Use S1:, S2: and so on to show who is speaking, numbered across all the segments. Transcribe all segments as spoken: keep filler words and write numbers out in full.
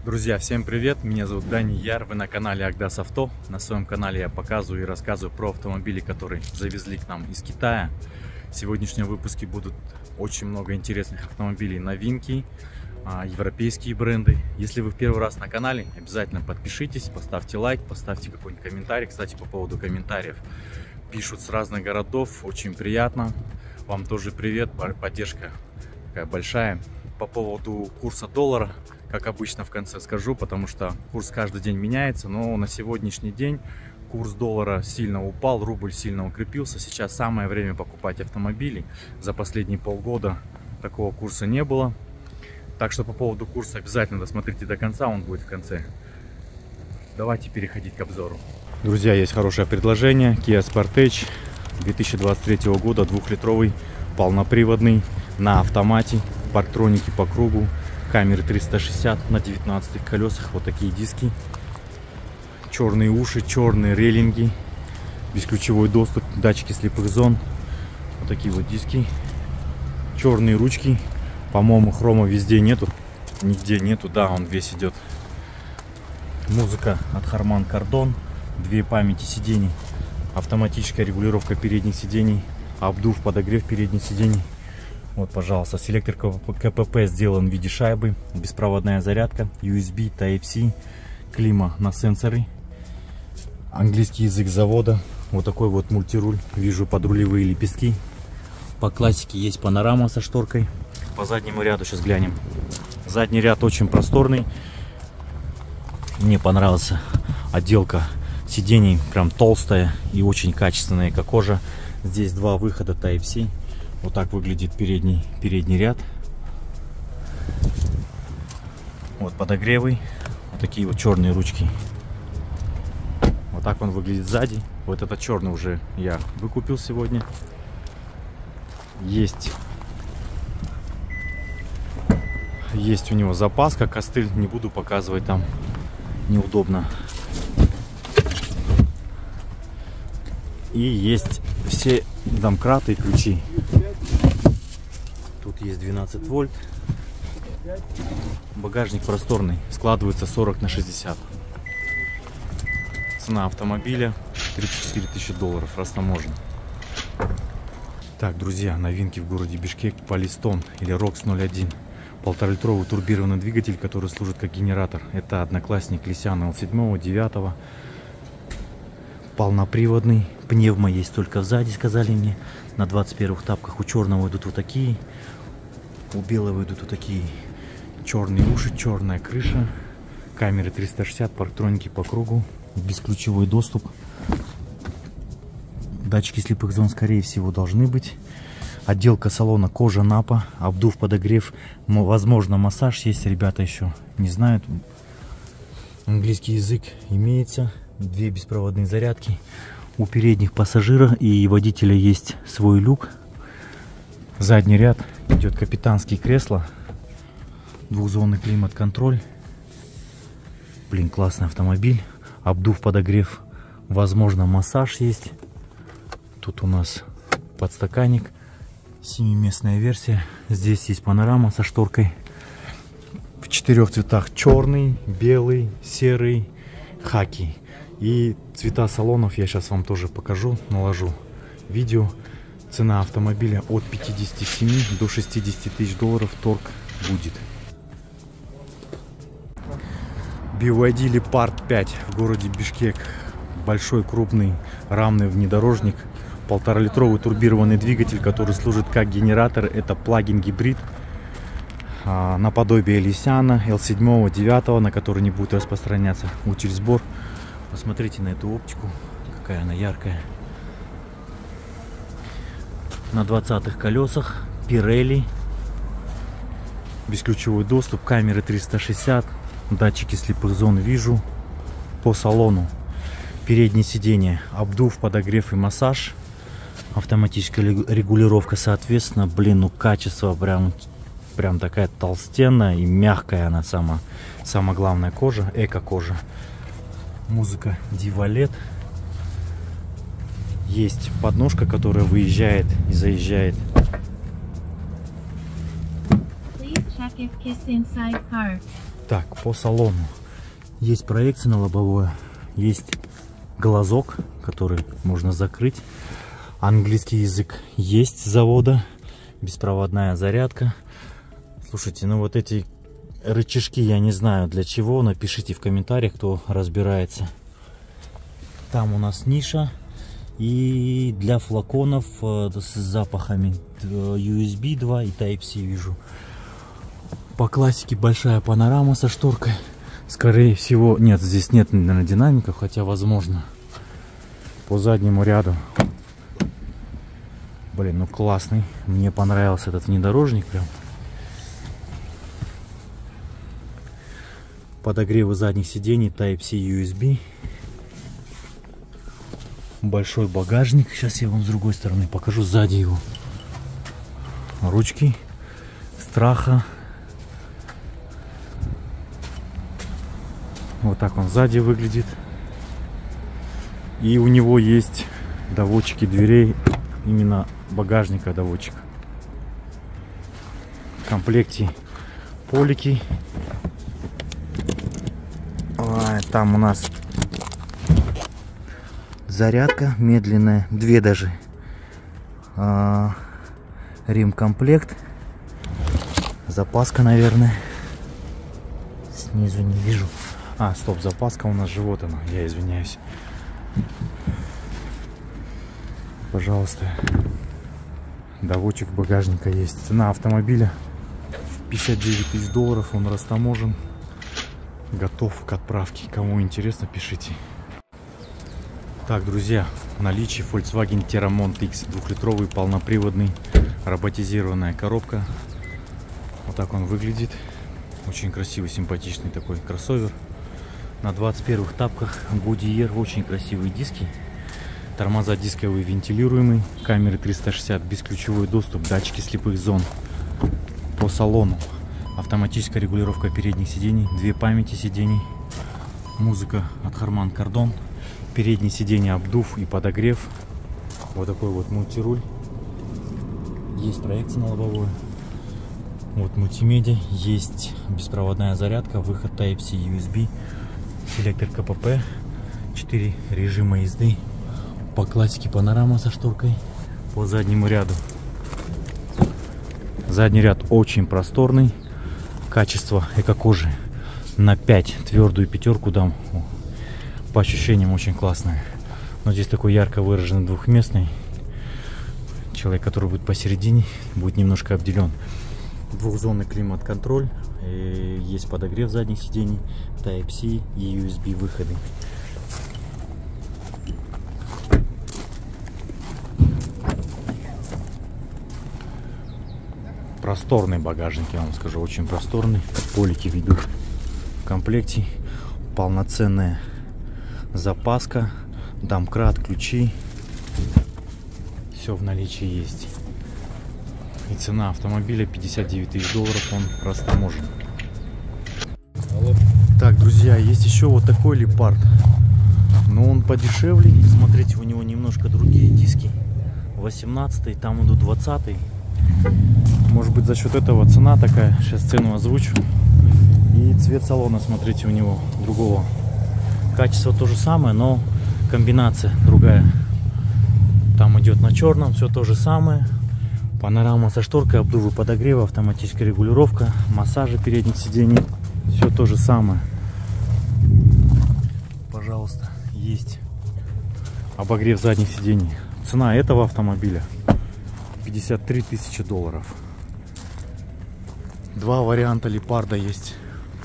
S1: Друзья, всем привет! Меня зовут Дани Яр, вы на канале Агдас Авто. На своем канале я показываю и рассказываю про автомобили, которые завезли к нам из Китая. В сегодняшнем выпуске будут очень много интересных автомобилей, новинки, европейские бренды. Если вы в первый раз на канале, обязательно подпишитесь, поставьте лайк, поставьте какой-нибудь комментарий. Кстати, по поводу комментариев, пишут с разных городов, очень приятно. Вам тоже привет, поддержка такая большая. По поводу курса доллара, как обычно в конце скажу, потому что курс каждый день меняется, но на сегодняшний день курс доллара сильно упал, рубль сильно укрепился. Сейчас самое время покупать автомобили. За последние полгода такого курса не было. Так что по поводу курса обязательно досмотрите до конца, он будет в конце. Давайте переходить к обзору. Друзья, есть хорошее предложение. Kia Sportage две тысячи двадцать третьего года, двухлитровый, полноприводный, на автомате, парктроники по кругу, камеры триста шестьдесят на девятнадцатых колесах, вот такие диски, черные уши, черные рейлинги, бесключевой доступ, датчики слепых зон, вот такие вот диски, черные ручки, по-моему, хрома везде нету, нигде нету, да, он весь идет. Музыка от Harman Kardon, две памяти сидений, автоматическая регулировка передних сидений, обдув, подогрев передних сидений. Вот, пожалуйста, селектор КПП сделан в виде шайбы, беспроводная зарядка, ю эс би, Type-C, клима на сенсоры, английский язык завода, вот такой вот мультируль, вижу подрулевые лепестки. По классике есть панорама со шторкой. По заднему ряду сейчас глянем. Задний ряд очень просторный. Мне понравилась отделка сидений, прям толстая и очень качественная эко-кожа. Здесь два выхода Type-C. Вот так выглядит передний, передний ряд. Вот подогревы. Вот такие вот черные ручки. Вот так он выглядит сзади. Вот этот черный уже я выкупил сегодня. Есть. Есть у него запаска, костыль. Не буду показывать, там неудобно. И есть все домкраты и ключи. Тут есть двенадцать вольт. Багажник просторный. Складывается сорок на шестьдесят. Цена автомобиля тридцать четыре тысячи долларов. Растаможен. Так, друзья, новинки в городе Бишкек. Полистон или Рокс ноль один. Полторалитровый турбированный двигатель, который служит как генератор. Это одноклассник Лисяна эл семь, девять. Полноприводный. Пневмо есть только сзади, сказали мне. На двадцать первых тапках. У черного идут вот такие. У белого идут вот такие. Черные уши, черная крыша. Камеры триста шестьдесят, парктроники по кругу. Бесключевой доступ. Датчики слепых зон, скорее всего, должны быть. Отделка салона кожа напа. Обдув, подогрев. Возможно, массаж есть. Ребята еще не знают. Английский язык имеется. Две беспроводные зарядки. У передних пассажира и водителя есть свой люк. Задний ряд идет капитанские кресла. Двухзонный климат-контроль. Блин, классный автомобиль. Обдув, подогрев. Возможно, массаж есть. Тут у нас подстаканник. Семиместная версия. Здесь есть панорама со шторкой. В четырех цветах: черный, белый, серый, хаки. И цвета салонов я сейчас вам тоже покажу, наложу видео. Цена автомобиля от пятидесяти семи до шестидесяти тысяч долларов. Торг будет. би вай ди Leopard пять в городе Бишкек. Большой, крупный, рамный внедорожник. Полторалитровый турбированный двигатель, который служит как генератор. Это плагин гибрид. Наподобие Лисяна эл семь, девять, на который не будет распространяться утильсбор. Посмотрите на эту оптику, какая она яркая. На двадцатых колесах, Pirelli, бесключевой доступ, камеры триста шестьдесят, датчики слепых зон вижу. По салону переднее сиденье, обдув, подогрев и массаж, автоматическая регулировка, соответственно. Блин, ну качество прям, прям такая толстенная и мягкая она сама. Самая главная кожа, эко-кожа. Музыка Дивалет. Есть подножка, которая выезжает и заезжает. Так, по салону. Есть проекция на лобовое, есть глазок, который можно закрыть. Английский язык есть с завода, беспроводная зарядка. Слушайте, ну вот эти рычажки я не знаю для чего, напишите в комментариях, кто разбирается. Там у нас ниша и для флаконов с запахами ю эс би два и Type-C вижу. По классике большая панорама со шторкой. Скорее всего, нет, здесь нет, наверное, динамиков, хотя возможно. По заднему ряду. Блин, ну классный. Мне понравился этот внедорожник прям. Подогревы задних сидений, Type-C, ю эс би. Большой багажник. Сейчас я вам с другой стороны покажу сзади его. Ручки. Страха. Вот так он сзади выглядит. И у него есть доводчики дверей, именно багажника доводчик. В комплекте полики. А, там у нас зарядка медленная, две даже. А, ремкомплект. Запаска, наверное. Снизу не вижу. А, стоп, запаска у нас живот она, я извиняюсь. Пожалуйста. Доводчик багажника есть. Цена автомобиля пятьдесят девять тысяч долларов, он растаможен. Готов к отправке. Кому интересно, пишите. Так, друзья, в наличии Volkswagen Terramont X, двухлитровый полноприводный, роботизированная коробка. Вот так он выглядит. Очень красивый, симпатичный такой кроссовер. На двадцать первых тапках Goodyear, очень красивые диски. Тормоза дисковые, вентилируемые. Камеры триста шестьдесят, бесключевой доступ, датчики слепых зон. По салону автоматическая регулировка передних сидений, две памяти сидений. Музыка от Harman Kardon. Передние сиденья обдув и подогрев. Вот такой вот мультируль. Есть проекция на лобовое. Вот мультимедиа. Есть беспроводная зарядка, выход Type-C, ю эс би. Селектор ка пэ пэ, четыре режима езды. По классике панорама со шторкой. По заднему ряду. Задний ряд очень просторный. Качество эко-кожи на пять. Твердую пятерку дам. По ощущениям очень классное. Но здесь такой ярко выраженный двухместный. Человек, который будет посередине, будет немножко обделен. Двухзонный климат-контроль. Есть подогрев задних сидений, Type-C и ю эс би выходы. Просторный багажник, я вам скажу, очень просторный. Полики ведут в комплекте. Полноценная запаска, домкрат, ключи. Все в наличии есть. И цена автомобиля пятьдесят девять тысяч долларов, он растаможен. Так, друзья, есть еще вот такой лепард. Но он подешевле. Смотрите, у него немножко другие диски. восемнадцатый, там идут двадцатый. Может быть, за счет этого цена такая. Сейчас цену озвучу. И цвет салона, смотрите, у него другого. Качество то же самое, но комбинация другая. Там идет на черном, все то же самое. Панорама со шторкой, обдувы, подогрева, автоматическая регулировка, массажи передних сидений. Все то же самое. Пожалуйста, есть обогрев задних сидений. Цена этого автомобиля пятьдесят три тысячи долларов. Два варианта лепарда есть.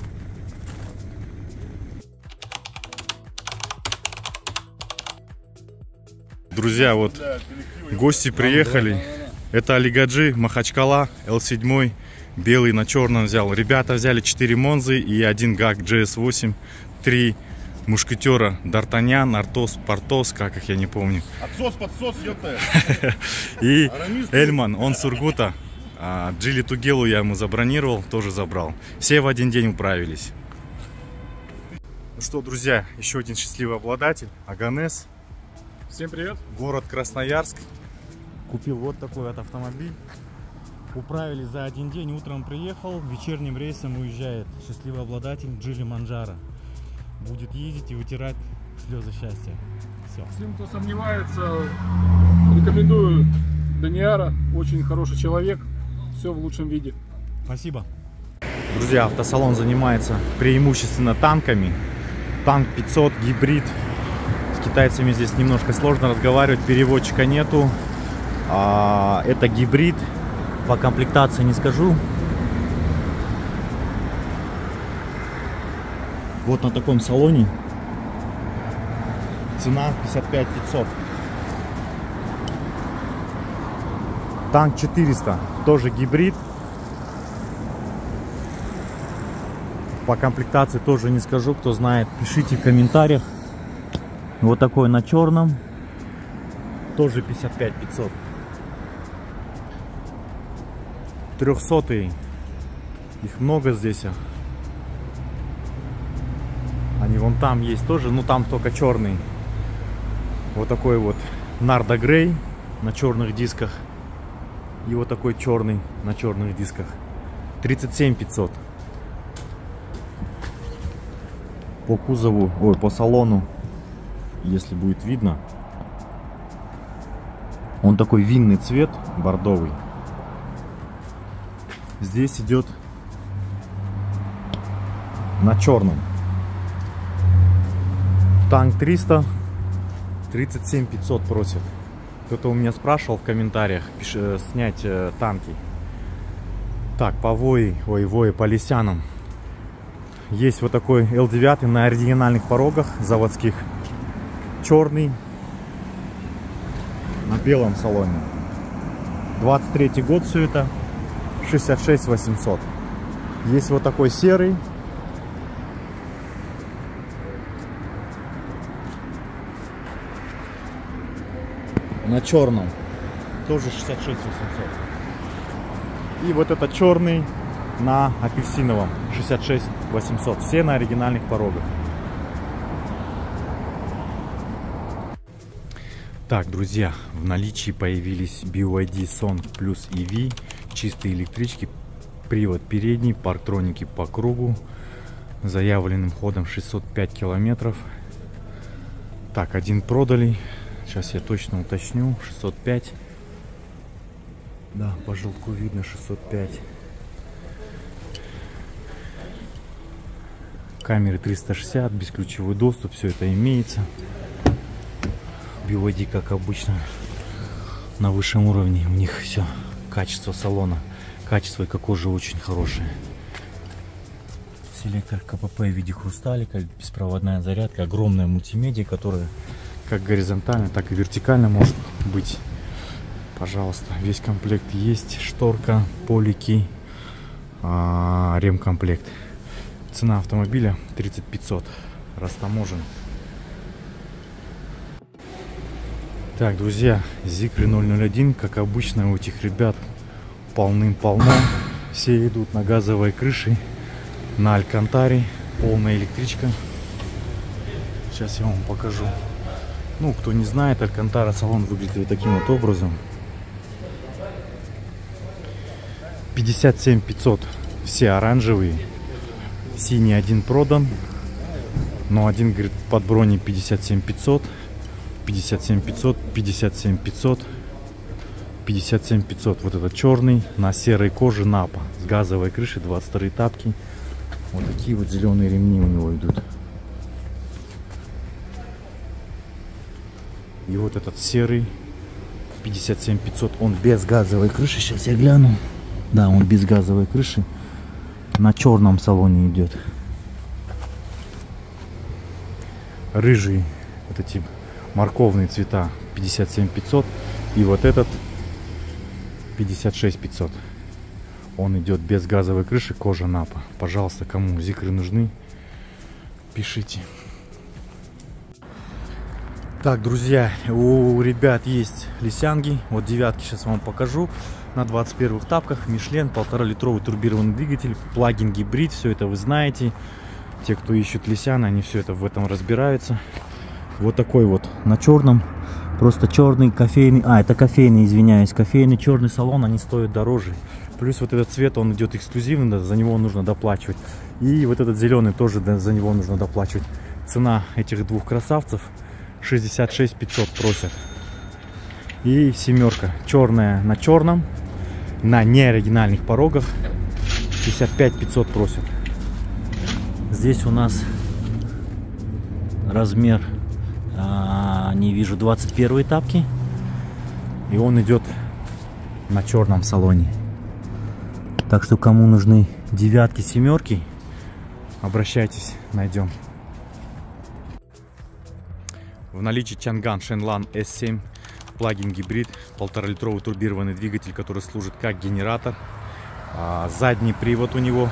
S1: Друзья, вот гости приехали. Это Алигаджи, Махачкала, эл семь, белый на черном взял. Ребята взяли четыре Монзы и один ГАК джи эс восемь, три мушкетера, Д'Артаньян, Артос, Портос, как их я не помню.
S2: Отсос, подсос, ёпта.
S1: И Эльман, он Сургута. Джили Тугелу я ему забронировал, тоже забрал. Все в один день управились. Ну что, друзья, еще один счастливый обладатель, Аганес.
S2: Всем привет.
S1: Город Красноярск. Купил вот такой вот автомобиль. Управили за один день. Утром приехал, вечерним рейсом уезжает. счастливый обладатель Джили Манджаро будет ездить и вытирать слезы счастья. Все.
S2: Всем, кто сомневается, рекомендую Даниара. Очень хороший человек. Все в лучшем виде.
S1: Спасибо. Друзья, автосалон занимается преимущественно танками. Танк пятьсот, гибрид. С китайцами здесь немножко сложно разговаривать, переводчика нету. А, это гибрид. По комплектации не скажу. Вот на таком салоне. Цена пятьдесят пять тысяч пятьсот. Танк четыреста. Тоже гибрид. По комплектации тоже не скажу. Кто знает, пишите в комментариях. Вот такой на черном. Тоже пятьдесят пять тысяч пятьсот. Трехсотые. Их много здесь. Они вон там есть тоже, но там только черный. Вот такой вот Нарда Грей на черных дисках. И вот такой черный на черных дисках. тридцать семь тысяч пятьсот. По кузову, ой, по салону, если будет видно, он такой винный цвет, бордовый. Здесь идет на черном. Танк триста, тридцать семь тысяч пятьсот просит. Кто-то у меня спрашивал в комментариях пиш, э, снять э, танки. Так, по Вои, ой, Вои, по Лисянам. Есть вот такой эл девять на оригинальных порогах заводских. Черный. На белом салоне. двадцать третий год все это. шестьдесят шесть тысяч восемьсот. Есть вот такой серый. На черном. Тоже шестьдесят шесть тысяч восемьсот. И вот этот черный на апельсиновом. шестьдесят шесть тысяч восемьсот. Все на оригинальных порогах. Так, друзья, в наличии появились би вай ди Song плюс и ви. Чистые электрички. Привод передний. Парктроники по кругу. Заявленным ходом шестьсот пять километров. Так, один продали. Сейчас я точно уточню. шестьсот пять. Да, по желтку видно шестьсот пять. Камеры триста шестьдесят, бесключевой доступ, все это имеется. би вай ди, как обычно, на высшем уровне. У них все, качество салона, качество эко-кожи очень хорошее. Селектор ка пэ пэ в виде хрусталика, беспроводная зарядка, огромная мультимедиа, которая как горизонтально, так и вертикально может быть. Пожалуйста, весь комплект есть. Шторка, полики, а, ремкомплект. Цена автомобиля тридцать пятьсот. Растаможен. Так, друзья, Zikri ноль ноль один, как обычно, у этих ребят полным-полно. Все идут на газовой крыше, на Алькантаре. Полная электричка. Сейчас я вам покажу. Ну, кто не знает, Алькантара салон выглядит вот таким вот образом. пятьдесят семь тысяч пятьсот. Все оранжевые. Синий один продан. Но один, говорит, под броней пятьдесят семь тысяч пятьсот. пятьдесят семь тысяч пятьсот. пятьдесят семь тысяч пятьсот. пятьдесят семь тысяч пятьсот. Вот этот черный на серой коже Напа. С газовой крышей, двадцать вторые тапки. Вот такие вот зеленые ремни у него идут. И вот этот серый пятьдесят семь тысяч пятьсот. Он без газовой крыши. Сейчас я гляну. Да, он без газовой крыши. На черном салоне идет. Рыжий, вот эти морковные цвета, пятьдесят семь тысяч пятьсот. И вот этот пятьдесят шесть тысяч пятьсот. Он идет без газовой крыши, кожа Напа. Пожалуйста, кому Zikri нужны, пишите. Так, друзья, у ребят есть лисянги. Вот девятки сейчас вам покажу. На двадцать первых тапках. Мишлен, полтора литровый турбированный двигатель, плагин гибрид. Все это вы знаете. Те, кто ищут лисян, они все это в этом разбираются. Вот такой вот на черном. Просто черный кофейный. А, это кофейный, извиняюсь. Кофейный черный салон. Они стоят дороже. Плюс вот этот цвет, он идет эксклюзивно, за него нужно доплачивать. И вот этот зеленый тоже, за него нужно доплачивать. Цена этих двух красавцев шестьдесят шесть пятьсот просят. И семерка черная на черном, на неоригинальных порогах, пятьдесят пять пятьсот просят. Здесь у нас размер, а, не вижу, двадцать первые тапки. И он идет на черном салоне. Так что кому нужны девятки, семерки, обращайтесь, найдем. В наличии Чанган Шенлан эс семь, плагин гибрид, полуторалитровый турбированный двигатель, который служит как генератор. А, задний привод у него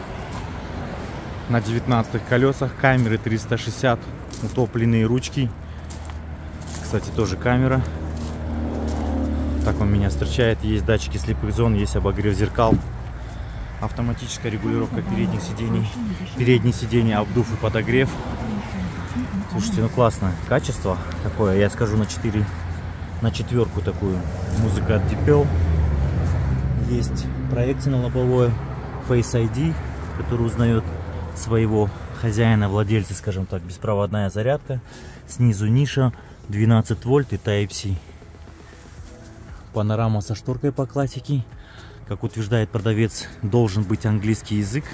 S1: на девятнадцатых колесах, камеры триста шестьдесят, утопленные ручки. Кстати, тоже камера. Так он меня встречает. Есть датчики слепых зон, есть обогрев зеркал, автоматическая регулировка передних сидений, передние сиденья, обдув и подогрев. Слушайте, ну классное качество такое, я скажу на четыре, на четверку такую. Музыка от Deepel. Есть проекция на лобовое, Face ай ди, который узнает своего хозяина, владельца, скажем так, беспроводная зарядка. Снизу ниша, двенадцать вольт и Type-C. Панорама со шторкой по классике. Как утверждает продавец, должен быть английский язык.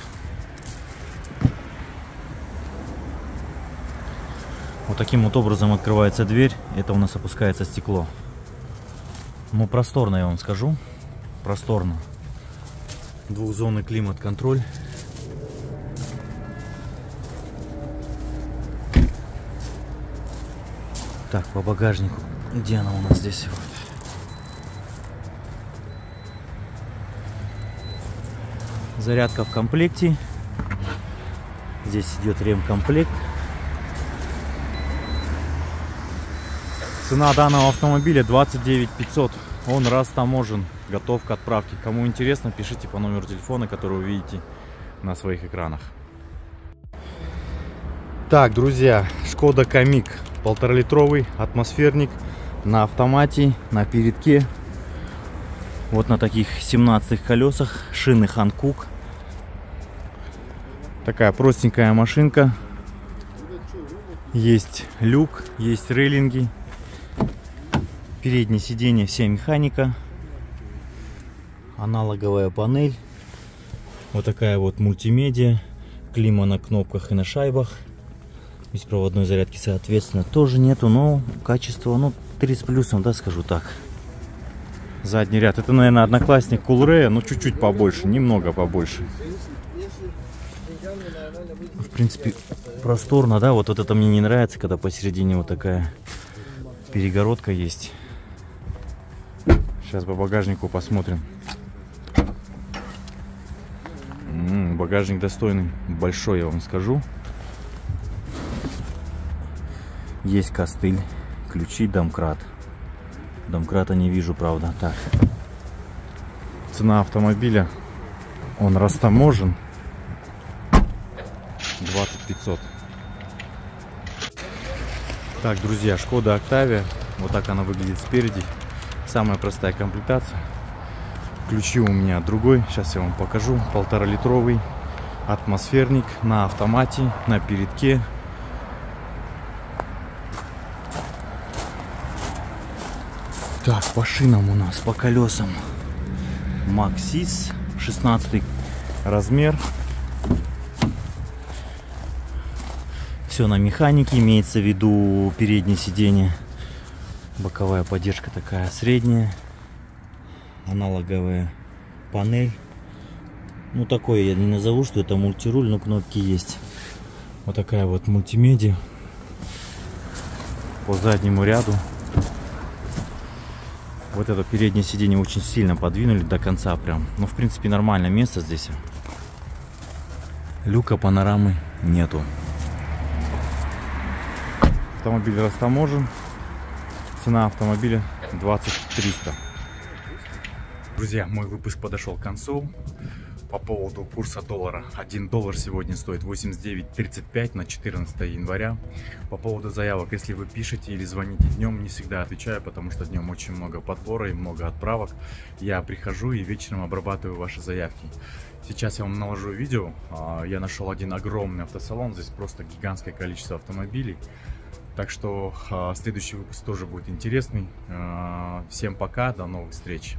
S1: Вот таким вот образом открывается дверь. Это у нас опускается стекло. Ну, просторно, я вам скажу. Просторно. Двухзонный климат-контроль. Так, по багажнику. Где она у нас здесь? Вот. Зарядка в комплекте. Здесь идет ремкомплект. Цена данного автомобиля двадцать девять пятьсот. Он растаможен, готов к отправке. Кому интересно, пишите по номеру телефона, который вы видите на своих экранах. Так, друзья, Шкода Камик, полуторалитровый атмосферник на автомате, на передке. Вот на таких семнадцатых колесах, шины Ханкук. Такая простенькая машинка. Есть люк, есть рейлинги. Переднее сиденье, вся механика. Аналоговая панель. Вот такая вот мультимедиа. Клима на кнопках и на шайбах. Беспроводной зарядки, соответственно, тоже нету, но качество, ну, три с плюсом, да, скажу так. Задний ряд. Это, наверное, одноклассник Coolray, но чуть-чуть побольше, немного побольше. В принципе, просторно, да. Вот, вот это мне не нравится, когда посередине вот такая перегородка есть. Сейчас по багажнику посмотрим. М-м, багажник достойный, большой, я вам скажу. Есть костыль, ключи, домкрат. Домкрата не вижу, правда. Так. Цена автомобиля, он растаможен, двадцать пятьсот. Так, друзья, Шкода Октавия. Вот так она выглядит спереди. Самая простая комплектация. Ключи у меня другой. Сейчас я вам покажу. Полуторалитровый атмосферник на автомате, на передке. Так, по шинам у нас, по колесам. Максис, шестнадцатый размер. Все на механике, имеется в виду переднее сиденье. Боковая поддержка такая средняя. Аналоговая панель. Ну, такое я не назову, что это мультируль, но кнопки есть. Вот такая вот мультимедиа. По заднему ряду. Вот это переднее сиденье очень сильно подвинули до конца прям. Но в принципе нормальное место здесь. Люка, панорамы нету. Автомобиль растаможен. Цена автомобиля двадцать триста. Друзья, мой выпуск подошел к концу. по поводу курса доллара. один доллар сегодня стоит восемьдесят девять тридцать пять на четырнадцатое января. По поводу заявок, если вы пишете или звоните днем, не всегда отвечаю, потому что днем очень много подбора и много отправок. Я прихожу и вечером обрабатываю ваши заявки. Сейчас я вам наложу видео. Я нашел один огромный автосалон, здесь просто гигантское количество автомобилей. Так что следующий выпуск тоже будет интересный. Всем пока, до новых встреч.